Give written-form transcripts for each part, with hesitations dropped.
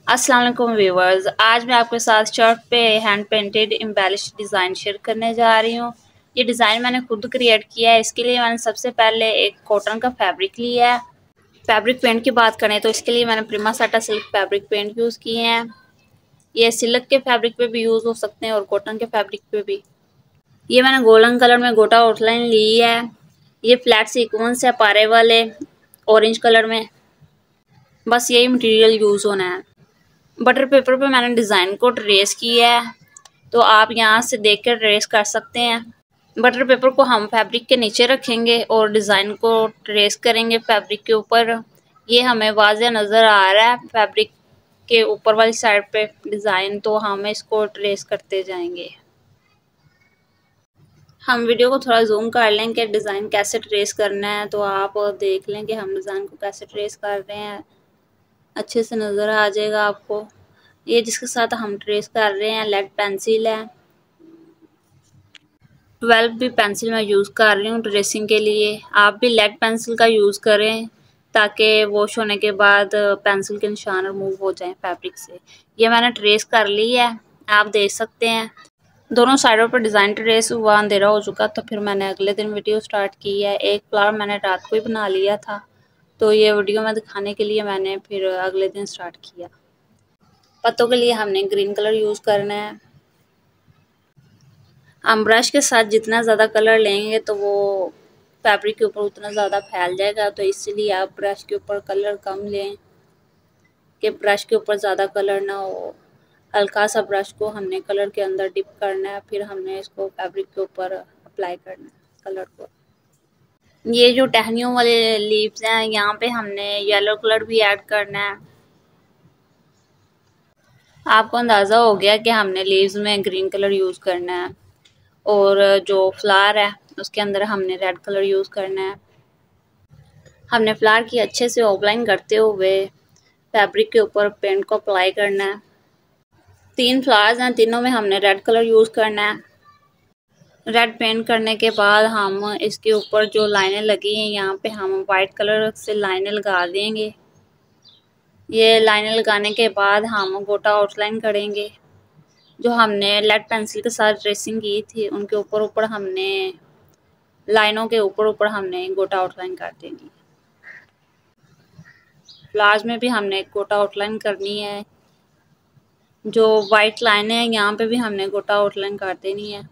अस्सलाम वालेकुम व्यूवर्स, आज मैं आपके साथ शर्ट पे hand painted embellish design share करने जा रही हूँ। ये डिज़ाइन मैंने खुद क्रिएट किया है। इसके लिए मैंने सबसे पहले एक कॉटन का फैब्रिक लिया है। फैब्रिक पेंट की बात करें तो इसके लिए मैंने प्रिमा साटा सिल्क फैब्रिक पेंट यूज़ किए हैं। ये सिल्क के फैब्रिक पे भी यूज़ हो सकते हैं और कॉटन के फैब्रिक पे भी। ये मैंने गोल्डन कलर में गोटा आउटलाइन ली है। ये फ्लैट सीक्वेंस है पारे वाले ऑरेंज कलर में। बस यही मटेरियल यूज़ होना है। बटर पेपर पे मैंने डिज़ाइन को ट्रेस किया है, तो आप यहाँ से देख कर ट्रेस कर सकते हैं। बटर पेपर को हम फैब्रिक के नीचे रखेंगे और डिज़ाइन को ट्रेस करेंगे फैब्रिक के ऊपर। ये हमें वाज़ेह नज़र आ रहा है फैब्रिक के ऊपर वाली साइड पे डिज़ाइन, तो हम इसको ट्रेस करते जाएंगे। हम वीडियो को थोड़ा जूम कर लें कि डिज़ाइन कैसे ट्रेस करना है, तो आप देख लें कि हम डिज़ाइन को कैसे ट्रेस कर रहे हैं। अच्छे से नज़र आ जाएगा आपको। ये जिसके साथ हम ट्रेस कर रहे हैं लेड पेंसिल है। 12 भी पेंसिल मैं यूज़ कर रही हूँ ट्रेसिंग के लिए। आप भी लेड पेंसिल का यूज़ करें ताकि वॉश होने के बाद पेंसिल के निशान रिमूव हो जाएं फैब्रिक से। ये मैंने ट्रेस कर ली है, आप देख सकते हैं। दोनों साइडों पर डिज़ाइन ट्रेस हुआ, अंधेरा हो चुका, तो फिर मैंने अगले दिन वीडियो स्टार्ट की है। एक फ्लावर मैंने रात को ही बना लिया था, तो ये वीडियो में दिखाने के लिए मैंने फिर अगले दिन स्टार्ट किया। पत्तों के लिए हमने ग्रीन कलर यूज़ करना है। हम ब्रश के साथ जितना ज़्यादा कलर लेंगे तो वो फैब्रिक के ऊपर उतना ज़्यादा फैल जाएगा, तो इसीलिए आप ब्रश के ऊपर कलर कम लें कि ब्रश के ऊपर ज़्यादा कलर ना हो। हल्का सा ब्रश को हमने कलर के अंदर डिप करना है, फिर हमने इसको फैब्रिक के ऊपर अप्लाई करना है कलर को। ये जो टहनियों वाले लीव्स हैं, यहाँ पे हमने येलो कलर भी ऐड करना है। आपको अंदाज़ा हो गया कि हमने लीव्स में ग्रीन कलर यूज़ करना है और जो फ्लावर है उसके अंदर हमने रेड कलर यूज़ करना है। हमने फ्लावर की अच्छे से आउटलाइन करते हुए फैब्रिक के ऊपर पेंट को अप्लाई करना है। 3 फ्लावर्स हैं, तीनों में हमने रेड कलर यूज़ करना है। रेड पेंट करने के बाद हम इसके ऊपर जो लाइनें लगी हैं यहाँ पे हम वाइट कलर से लाइनें लगा देंगे। ये लाइनें लगाने के बाद हम गोटा आउटलाइन करेंगे। जो हमने लेड पेंसिल के साथ ट्रेसिंग की थी उनके ऊपर ऊपर हमने लाइनों के ऊपर ऊपर हमने गोटा आउटलाइन कर देनी। फ्लावर्स में भी हमने गोटा आउटलाइन करनी है। जो वाइट लाइनें हैं यहाँ पे भी हमने गोटा आउटलाइन कर देनी है।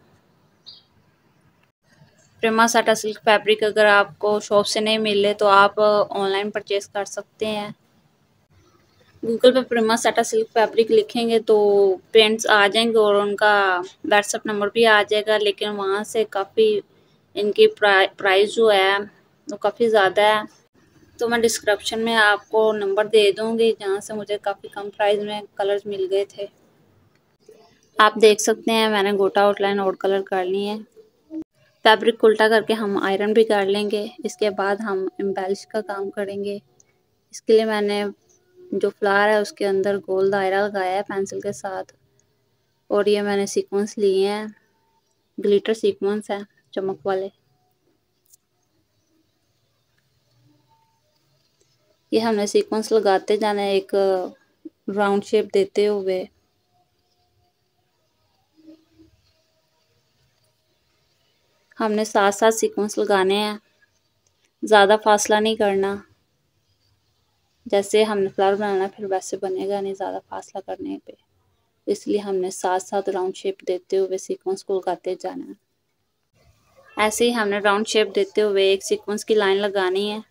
प्रिमा साटा सिल्क फैब्रिक अगर आपको शॉप से नहीं मिले तो आप ऑनलाइन परचेज कर सकते हैं। गूगल पे प्रिमा साटा सिल्क फैब्रिक लिखेंगे तो प्रिंट्स आ जाएंगे और उनका व्हाट्सएप नंबर भी आ जाएगा, लेकिन वहाँ से काफ़ी इनकी प्राइस जो है वो काफ़ी ज़्यादा है। तो मैं डिस्क्रिप्शन में आपको नंबर दे दूँगी जहाँ से मुझे काफ़ी कम प्राइस में कलर्स मिल गए थे। आप देख सकते हैं मैंने गोटा आउटलाइन और कलर कर ली है। फैब्रिक को उल्टा करके हम आयरन भी कर लेंगे। इसके बाद हम एम्बेलिश का काम करेंगे। इसके लिए मैंने जो फ्लावर है उसके अंदर गोल दायरा लगाया है पेंसिल के साथ, और ये मैंने सीक्वेंस लिए हैं, ग्लिटर सीक्वेंस है चमक वाले। ये हमने सीक्वेंस लगाते जाना है एक राउंड शेप देते हुए। हमने साथ साथ सीक्वेंस लगाने हैं, ज़्यादा फासला नहीं करना। जैसे हमने फ्लावर बनाना फिर वैसे बनेगा नहीं ज़्यादा फासला करने पे, इसलिए हमने साथ साथ राउंड शेप देते हुए सीक्वेंस को लगाते जाना है। ऐसे ही हमने राउंड शेप देते हुए एक सीक्वेंस की लाइन लगानी है।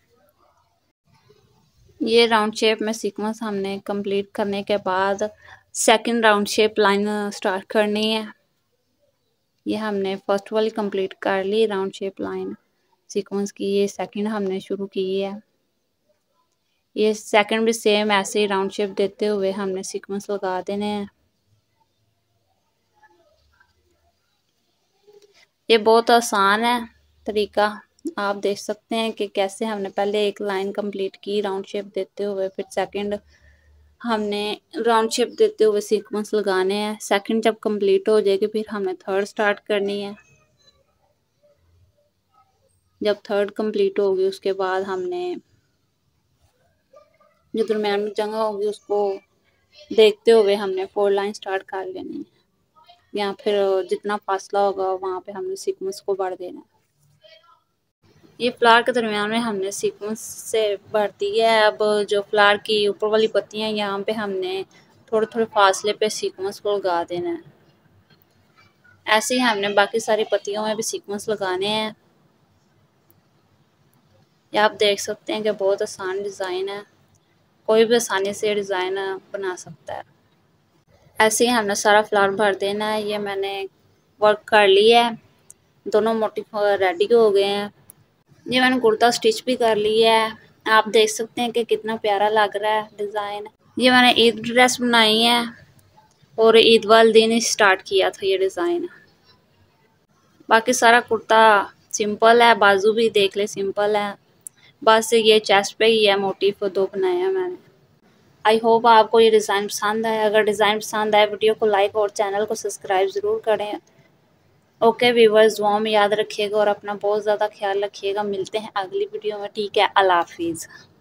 ये राउंड शेप में सीक्वेंस हमने कंप्लीट करने के बाद second round shape line start करनी है। ये हमने फर्स्ट वाली कंप्लीट कर ली राउंड शेप लाइन सीक्वेंस की, ये सेकंड हमने शुरू की है। ये सेकंड भी सेम ऐसे ही राउंड शेप देते हुए हमने सीक्वेंस लगा देने हैं। ये बहुत आसान है तरीका, आप देख सकते हैं कि कैसे हमने पहले एक लाइन कंप्लीट की राउंड शेप देते हुए, फिर सेकंड हमने राउंड शेप देते हुए सीक्वेंस लगाने हैं। सेकंड जब कंप्लीट हो जाएगी फिर हमें थर्ड स्टार्ट करनी है। जब थर्ड कंप्लीट होगी उसके बाद हमने जो दरम्यान में जगह होगी उसको देखते हुए हमने 4 लाइन स्टार्ट कर लेनी है, या फिर जितना फासला होगा वहाँ पे हमने सीक्वेंस को बढ़ देना है। ये फ्लावर के दरमियान में हमने सीक्वेंस से भर दी है। अब जो फ्लावर की ऊपर वाली पत्तियां हैं यहाँ पे हमने थोड़े थोड़े फासले पे सीक्वेंस को लगा देना है। ऐसे ही हमने बाकी सारी पत्तियों में भी सीक्वेंस लगाने हैं। ये आप देख सकते हैं कि बहुत आसान डिज़ाइन है, कोई भी आसानी से डिज़ाइन बना सकता है। ऐसे ही हमने सारा फ्लावर भर देना है। ये मैंने वर्क कर लिया है, दोनों मोटिफ रेडी हो गए हैं। ये मैंने कुर्ता स्टिच भी कर लिया है। आप देख सकते हैं कि कितना प्यारा लग रहा है डिज़ाइन। ये मैंने ईद ड्रेस बनाई है और ईद वाले दिन ही स्टार्ट किया था ये डिज़ाइन। बाकी सारा कुर्ता सिंपल है, बाजू भी देख ले सिंपल है, बस ये चेस्ट पे ही है मोटिफ दो बनाए हैं मैंने। आई होप आपको ये डिज़ाइन पसंद आए। अगर डिज़ाइन पसंद आए वीडियो को लाइक और चैनल को सब्सक्राइब ज़रूर करें। ओके व्यूवर्स, दुआ में याद रखिएगा और अपना बहुत ज़्यादा ख्याल रखिएगा। मिलते हैं अगली वीडियो में। ठीक है, अल्लाह हाफिज़।